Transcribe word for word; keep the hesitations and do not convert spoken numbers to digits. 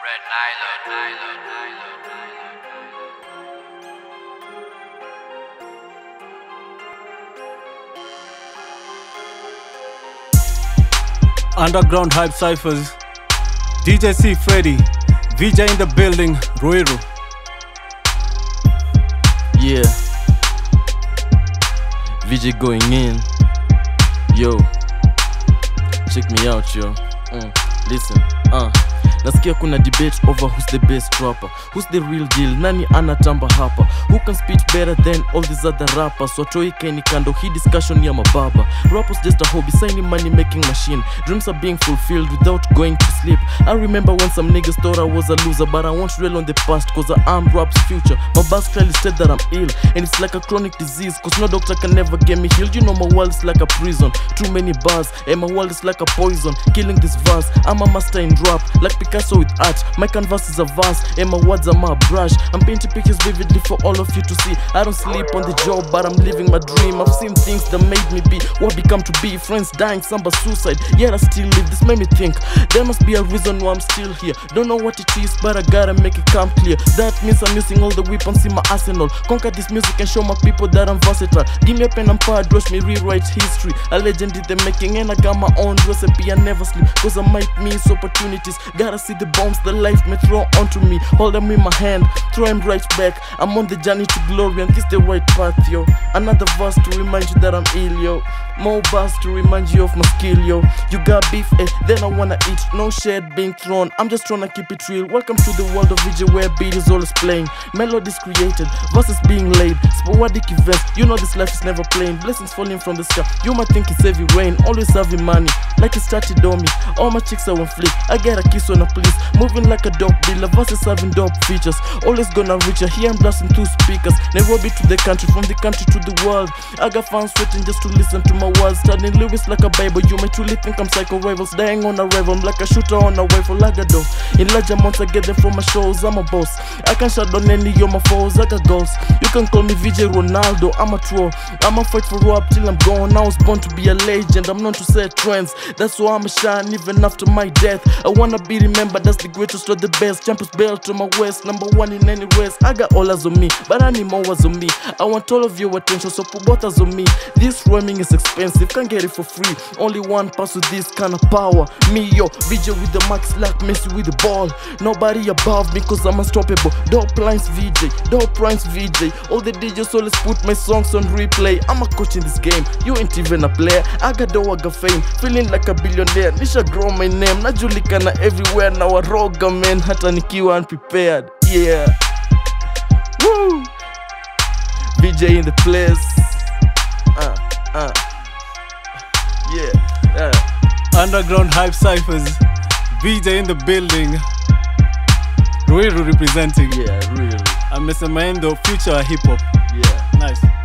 Red nylon, nylon, nylon, nylon. Underground hype ciphers, D J C Freddy, V J in the building, Ruiru. Yeah, V J going in. Yo, check me out, yo. Mm, listen, uh nasikia kuna debate over who's the best rapper, who's the real deal, nani anatamba hapa, who can spit better than all these other rappers. Watoi kaini kando, hii discussion ya mababa. Rappers just a hobby, signing money making machine. Dreams are being fulfilled without going to sleep. I remember when some niggas thought I was a loser, but I won't dwell on the past cause I am rap's future. My boss clearly said that I'm ill, and it's like a chronic disease cause no doctor can never get me healed. You know my world is like a prison, too many bars, and my world is like a poison, killing this verse. I'm a master in rap, like Picasso with art. My canvas is a vase, and my words are my brush. I'm painting pictures vividly for all of you to see. I don't sleep on the job, but I'm living my dream. I've seen things that made me be what become to be. Friends dying, some by suicide, yet I still live. This made me think there must be a reason why I'm still here. Don't know what it is, but I gotta make it come clear. That means I'm using all the weapons in my arsenal. Conquer this music and show my people that I'm versatile. Give me a pen and pad, watch me rewrite history. A legend in the making, and I got my own recipe. I never sleep cause I might miss opportunities. Gotta see the bombs that life may throw onto me. Hold them in my hand, throw them right back. I'm on the journey to glory and this the right path, yo. Another verse to remind you that I'm ill, yo. More bars to remind you of my skill, yo. You got beef, eh, then I wanna eat. No shade being thrown, I'm just trying to keep it real. Welcome to the world of V J where beat is always playing, melodies created, verses being laid, sporadic events. You know this life is never plain. Blessings falling from the sky, you might think it's heavy rain. Always having money, like it started on me. All my chicks are on flick, I get a kiss on a police. Moving like a dope dealer, verses having dope features. Always gonna reach ya, here I'm blasting two speakers. Nairobi to the country, from the country to the world. I got fans waiting just to listen to my words. Studying lyrics like a Bible, you might truly think I'm psycho rivals. Dying on a rival, I'm like a shooter on a rifle. Lagado, in large amounts I get them from my shows. I'm a boss, I can shut down any of my foes. I got goals, you can call me V J Ronaldo. I'm a troll, I'ma fight for rap till I'm gone. I was born to be a legend, I'm known to set trends. That's why I'ma shine even after my death. I wanna be remembered as the greatest or the best. Champions belt to my waist, number one in any race. I got all eyes on me, but I need more eyes on me. I want all of your attention, so put both eyes on me. This rhyming is expensive, can't get it for free. Only one pass with this kind of power. Me, yo, V J with the max like Messi with the ball. Nobody above me cause I'm unstoppable. Dope lines V J, dope rhymes V J. All the D Js always put my songs on replay. I'm a coach in this game, you ain't even a player. I got dough, I got fame, feeling like a billionaire. Nisha grow my name, najulikana everywhere. Now I roga man, hata nikiwa unprepared. Yeah, woo, V J in the place. Uh, uh, yeah, uh. Underground hype ciphers, V J in the building, Ruiru representing. Yeah, really. I'm Mister Maendo, future hip hop. Yeah, nice.